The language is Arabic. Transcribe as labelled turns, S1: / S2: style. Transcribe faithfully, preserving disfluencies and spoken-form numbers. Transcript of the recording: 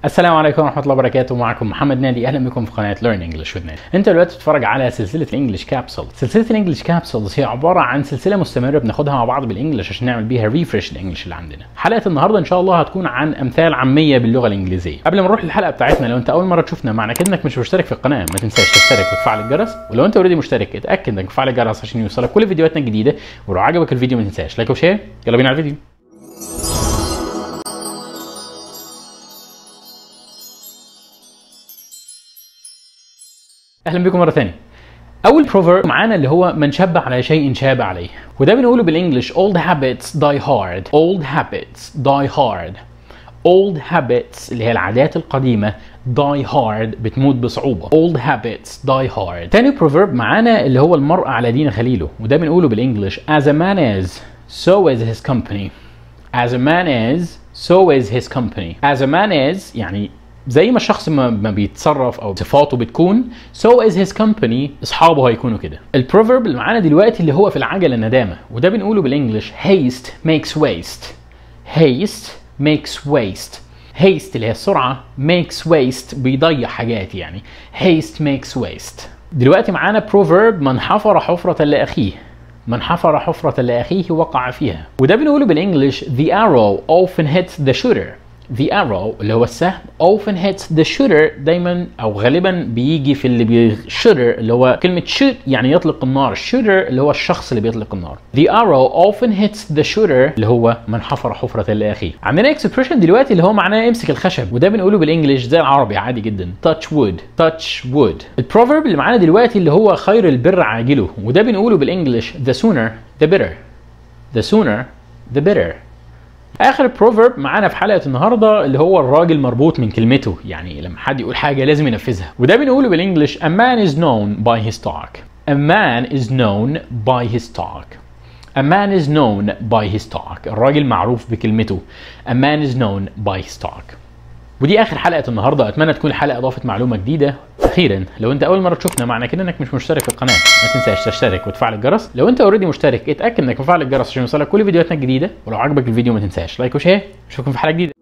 S1: السلام عليكم ورحمة الله وبركاته. معكم محمد نادي، اهلا بكم في قناة Learn English with Nadi. انت دلوقتي بتتفرج على سلسلة الانجليش كابسول. سلسلة الانجليش كابسولز هي عبارة عن سلسلة مستمرة بناخدها مع بعض بالانجليش عشان نعمل بيها ريفرش الانجليش اللي عندنا. حلقة النهاردة ان شاء الله هتكون عن امثال عامية باللغة الانجليزية. قبل ما نروح للحلقة بتاعتنا، لو انت اول مرة تشوفنا معنى كده انك مش مشترك في القناة، ما تنساش تشترك وتفعل الجرس، ولو انت اوريدي مشترك اتأكد انك تفعل الجرس عشان يوصلك كل فيديوهاتنا الجديدة، ولو عجبك الفيديو ما تنساش لايك وشير. يلا بينا على الفيديو. اهلا بكم مره ثانيه. اول بروفيرب معانا اللي هو من شب على شيء شاب عليه، وده بنقوله بالانجلش old habits die hard. old habits die hard. old habits اللي هي العادات القديمه die hard بتموت بصعوبه. old habits die hard. تاني بروفيرب معانا اللي هو المرء على دين خليله، وده بنقوله بالانجلش as a man is so is his company. as a man is so is his company. as a man is يعني زي ما الشخص ما, ما بيتصرف او صفاته بتكون so is his company، اصحابه هيكونوا كده. البروفيرب اللي معانا دلوقتي اللي هو في العجله الندامه، وده بنقوله بالانجلش haste makes waste. haste makes waste. haste اللي هي السرعه، makes waste بيضيع حاجات يعني. haste makes waste. دلوقتي معانا بروفيرب من حفر حفره لاخيه. من حفر حفره لاخيه وقع فيها، وده بنقوله بالانجلش the arrow often hits the shooter. the arrow اللي هو السهم often hits the shooter، دايما او غالبا بيجي في اللي بي shooter اللي هو كلمه shoot يعني يطلق النار. shooter اللي هو الشخص اللي بيطلق النار. the arrow often hits the shooter اللي هو من حفر حفره لاخيه. عندنا expression دلوقتي اللي هو معناه امسك الخشب، وده بنقوله بالانجلش زي العربي عادي جدا touch wood. touch wood. البروفيرب اللي معانا دلوقتي اللي هو خير البر عاجله، وده بنقوله بالانجلش the sooner the better. the sooner the better. اخر بروفيرب معانا في حلقه النهارده اللي هو الراجل مربوط من كلمته، يعني لما حد يقول حاجه لازم ينفذها، وده بنقوله بالانجلش a man is known by his talk. a man is known by his talk. a man is known by his talk. الراجل معروف بكلمته. a man is known by his talk. ودي اخر حلقه النهارده، اتمنى تكون الحلقه اضافت معلومه جديده. اخيرا لو انت اول مره تشوفنا معنى كده انك مش مشترك في القناه، ما تنساش تشترك وتفعل الجرس. لو انت اوريدي مشترك اتاكد انك مفعل الجرس عشان يوصلك كل فيديوهاتنا الجديده، ولو عجبك الفيديو ما تنساش لايك وشير. اشوفكم في حلقه جديده.